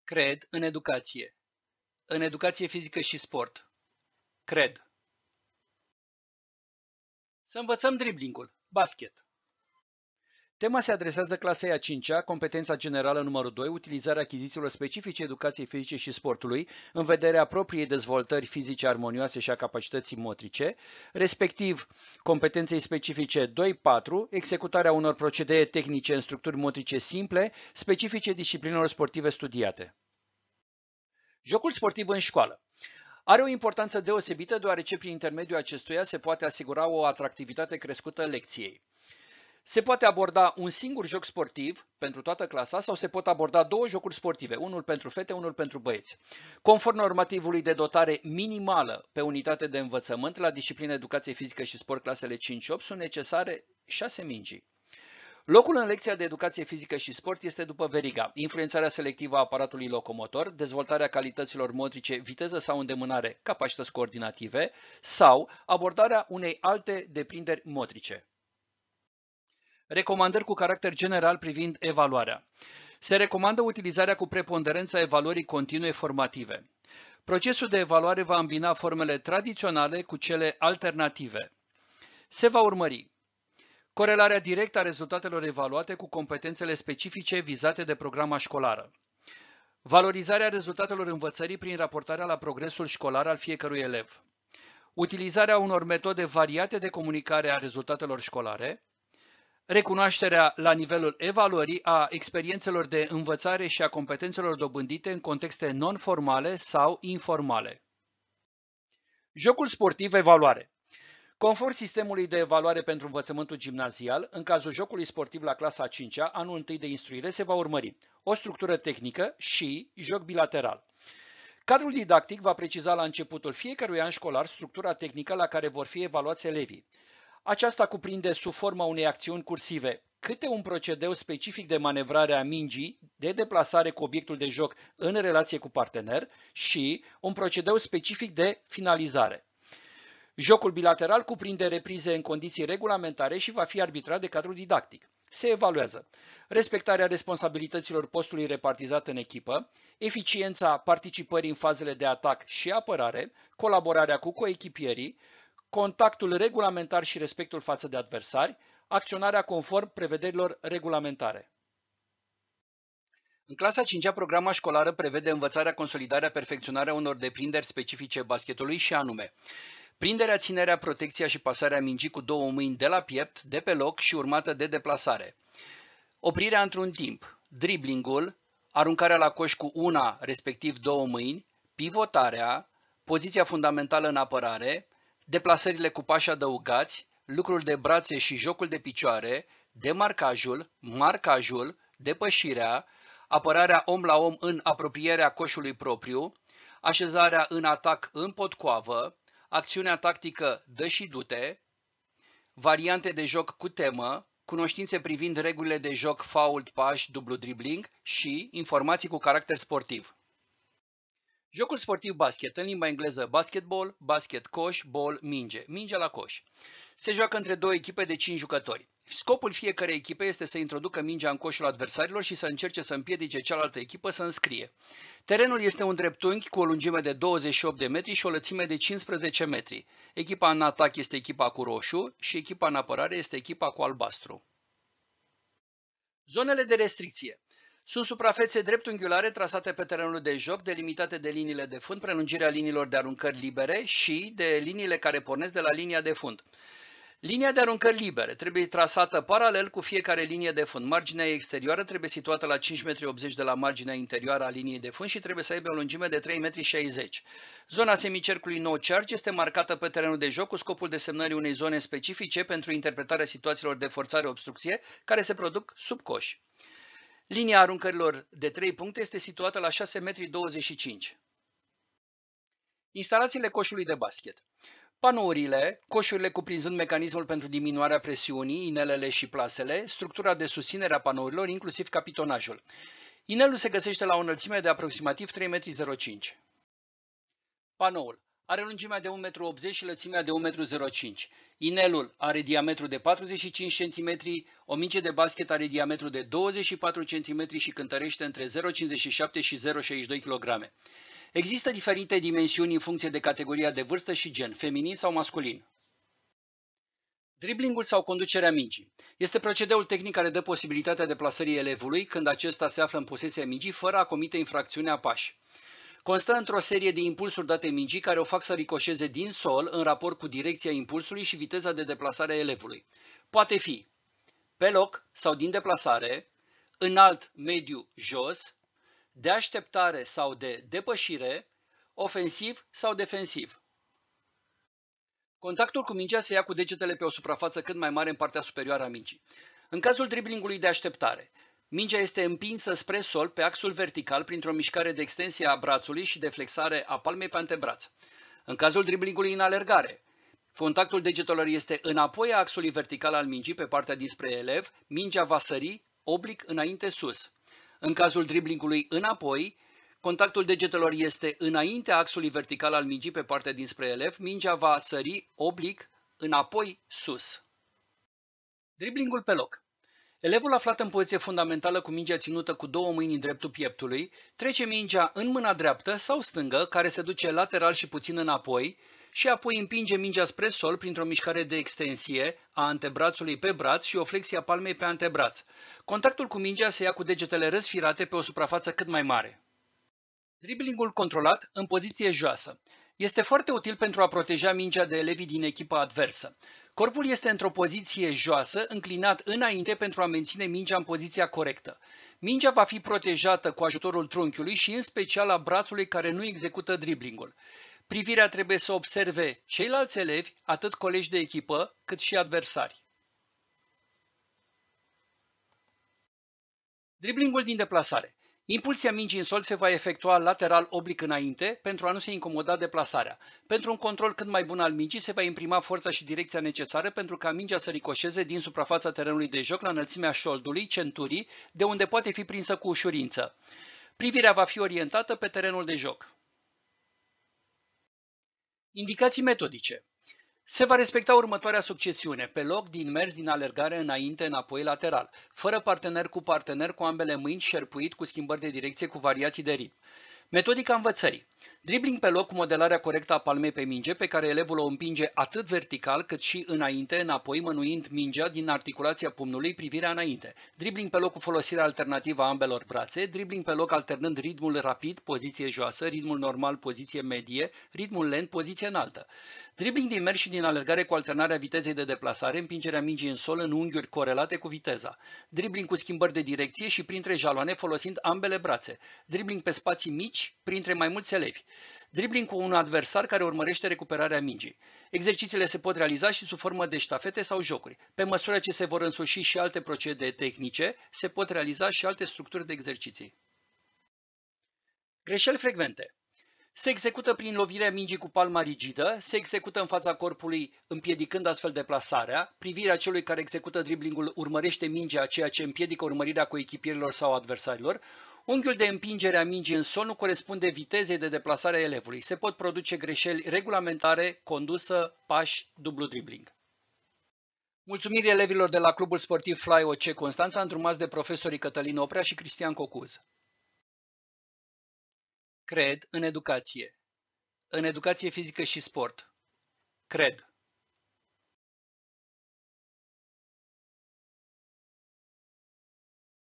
Cred în educație. În educație fizică și sport. Cred. Să învățăm driblingul. Basket. Tema se adresează clasei a 5-a, competența generală numărul 2, utilizarea achizițiilor specifice educației fizice și sportului în vederea propriei dezvoltări fizice armonioase și a capacității motrice, respectiv competenței specifice 2-4, executarea unor procedee tehnice în structuri motrice simple, specifice disciplinelor sportive studiate. Jocul sportiv în școală. Are o importanță deosebită deoarece prin intermediul acestuia se poate asigura o atractivitate crescută lecției. Se poate aborda un singur joc sportiv pentru toată clasa sau se pot aborda două jocuri sportive, unul pentru fete, unul pentru băieți. Conform normativului de dotare minimală pe unitate de învățământ, la disciplină educație fizică și sport clasele 5-8 sunt necesare 6 mingi. Locul în lecția de educație fizică și sport este după veriga: influențarea selectivă a aparatului locomotor, dezvoltarea calităților motrice, viteză sau îndemânare, capacități coordinative, sau abordarea unei alte deprinderi motrice. Recomandări cu caracter general privind evaluarea. Se recomandă utilizarea cu preponderență a evaluării continue formative. Procesul de evaluare va îmbina formele tradiționale cu cele alternative. Se va urmări corelarea directă a rezultatelor evaluate cu competențele specifice vizate de programa școlară. Valorizarea rezultatelor învățării prin raportarea la progresul școlar al fiecărui elev. Utilizarea unor metode variate de comunicare a rezultatelor școlare. Recunoașterea la nivelul evaluării a experiențelor de învățare și a competențelor dobândite în contexte non-formale sau informale. Jocul sportiv evaluare. Conform sistemului de evaluare pentru învățământul gimnazial, în cazul jocului sportiv la clasa a 5-a, anul 1 de instruire, se va urmări o structură tehnică și joc bilateral. Cadrul didactic va preciza la începutul fiecărui an școlar structura tehnică la care vor fi evaluați elevii. Aceasta cuprinde sub forma unei acțiuni cursive câte un procedeu specific de manevrare a mingii, de deplasare cu obiectul de joc în relație cu partener și un procedeu specific de finalizare. Jocul bilateral cuprinde reprize în condiții regulamentare și va fi arbitrat de cadrul didactic. Se evaluează respectarea responsabilităților postului repartizat în echipă, eficiența participării în fazele de atac și apărare, colaborarea cu coechipierii, contactul regulamentar și respectul față de adversari, acționarea conform prevederilor regulamentare. În clasa 5-a, programa școlară prevede învățarea, consolidarea, perfecționarea unor deprinderi specifice basketului și anume: prinderea, ținerea, protecția și pasarea mingii cu două mâini de la piept, de pe loc și urmată de deplasare. Oprirea într-un timp, driblingul, aruncarea la coș cu una, respectiv două mâini, pivotarea, poziția fundamentală în apărare, deplasările cu pași adăugați, lucrul de brațe și jocul de picioare, demarcajul, marcajul, depășirea, apărarea om la om în apropierea coșului propriu, așezarea în atac în potcoavă, acțiunea tactică dă și du-te, variante de joc cu temă, cunoștințe privind regulile de joc fault, pași, dublu dribbling și informații cu caracter sportiv. Jocul sportiv basket, în limba engleză basketball, basket coș, ball, minge, minge la coș. Se joacă între două echipe de 5 jucători. Scopul fiecărei echipe este să introducă mingea în coșul adversarilor și să încerce să împiedice cealaltă echipă să înscrie. Terenul este un dreptunghi cu o lungime de 28 de metri și o lățime de 15 metri. Echipa în atac este echipa cu roșu și echipa în apărare este echipa cu albastru. Zonele de restricție. Sunt suprafețe dreptunghiulare trasate pe terenul de joc, delimitate de liniile de fund, prelungirea liniilor de aruncări libere și de liniile care pornesc de la linia de fund. Linia de aruncări libere trebuie trasată paralel cu fiecare linie de fund. Marginea exterioară trebuie situată la 5,80 m de la marginea interioară a liniei de fund și trebuie să aibă o lungime de 3,60 m. Zona semicercului no charge este marcată pe terenul de joc cu scopul desemnării unei zone specifice pentru interpretarea situațiilor de forțare-obstrucție care se produc sub coș. Linia aruncărilor de 3 puncte este situată la 6,25 m. Instalațiile coșului de basket. Panourile, coșurile cuprinzând mecanismul pentru diminuarea presiunii, inelele și plasele, structura de susținere a panourilor, inclusiv capitonajul. Inelul se găsește la o înălțime de aproximativ 3,05 m. Panoul are lungimea de 1,80 m și lățimea de 1,05 m. Inelul are diametru de 45 cm, o minge de basket are diametru de 24 cm și cântărește între 0,57 și 0,62 kg. Există diferite dimensiuni în funcție de categoria de vârstă și gen, feminin sau masculin. Driblingul sau conducerea mingii este procedeul tehnic care dă posibilitatea deplasării elevului când acesta se află în posesia mingii fără a comite infracțiunea pași. Constă într-o serie de impulsuri date mingii care o fac să ricoșeze din sol în raport cu direcția impulsului și viteza de deplasare a elevului. Poate fi pe loc sau din deplasare, înalt, mediu, jos, de așteptare sau de depășire, ofensiv sau defensiv. Contactul cu mingea se ia cu degetele pe o suprafață cât mai mare în partea superioară a mingii. În cazul driblingului de așteptare, mingea este împinsă spre sol pe axul vertical printr-o mișcare de extensie a brațului și de flexare a palmei pe antebraț. În cazul driblingului în alergare, contactul degetelor este înapoi a axului vertical al mingii pe partea dinspre elev, mingea va sări oblic înainte sus. În cazul driblingului înapoi, contactul degetelor este înaintea axului vertical al mingii pe partea dinspre elev, mingea va sări oblic înapoi sus. Driblingul pe loc. Elevul aflat în poziție fundamentală cu mingea ținută cu două mâini în dreptul pieptului, trece mingea în mâna dreaptă sau stângă, care se duce lateral și puțin înapoi, și apoi împinge mingea spre sol printr-o mișcare de extensie a antebrațului pe braț și o flexie a palmei pe antebraț. Contactul cu mingea se ia cu degetele răsfirate pe o suprafață cât mai mare. Driblingul controlat în poziție joasă. Este foarte util pentru a proteja mingea de elevii din echipa adversă. Corpul este într-o poziție joasă, înclinat înainte pentru a menține mingea în poziția corectă. Mingea va fi protejată cu ajutorul trunchiului și în special a brațului care nu execută driblingul. Privirea trebuie să observe ceilalți elevi, atât colegi de echipă, cât și adversari. Driblingul din deplasare. Impulsia mingii în sol se va efectua lateral oblic înainte pentru a nu se incomoda deplasarea. Pentru un control cât mai bun al mingii se va imprima forța și direcția necesară pentru ca mingea să ricoșeze din suprafața terenului de joc la înălțimea șoldului, centurii, de unde poate fi prinsă cu ușurință. Privirea va fi orientată pe terenul de joc. Indicații metodice. Se va respecta următoarea succesiune: pe loc, din mers, din alergare, înainte, înapoi, lateral, fără partener, cu ambele mâini, șerpuit, cu schimbări de direcție, cu variații de ritm. Metodica învățării. Dribbling pe loc cu modelarea corectă a palmei pe minge, pe care elevul o împinge atât vertical cât și înainte, înapoi, mânuind mingea din articulația pumnului, privirea înainte. Dribbling pe loc cu folosirea alternativă a ambelor brațe, dribbling pe loc alternând ritmul rapid, poziție joasă, ritmul normal, poziție medie, ritmul lent, poziție înaltă. Dribbling din mers și din alergare cu alternarea vitezei de deplasare, împingerea mingii în sol în unghiuri corelate cu viteza. Dribbling cu schimbări de direcție și printre jaloane folosind ambele brațe. Dribbling pe spații mici, printre mai mulți elevi. Dribbling cu un adversar care urmărește recuperarea mingii. Exercițiile se pot realiza și sub formă de ștafete sau jocuri. Pe măsură ce se vor însuși și alte procedee tehnice, se pot realiza și alte structuri de exerciții. Greșeli frecvente. Se execută prin lovirea mingii cu palma rigidă, se execută în fața corpului împiedicând astfel deplasarea, privirea celui care execută driblingul urmărește mingea, ceea ce împiedică urmărirea coechipierilor sau adversarilor, unghiul de împingere a mingii în sol nu corespunde vitezei de deplasare a elevului. Se pot produce greșeli regulamentare, condusă, pași, dublu dribbling. Mulțumiri elevilor de la Clubul Sportiv Fly OC Constanța, îndrumați de profesorii Cătălin Oprea și Cristian Cocuz. Cred în educație fizică și sport. Cred.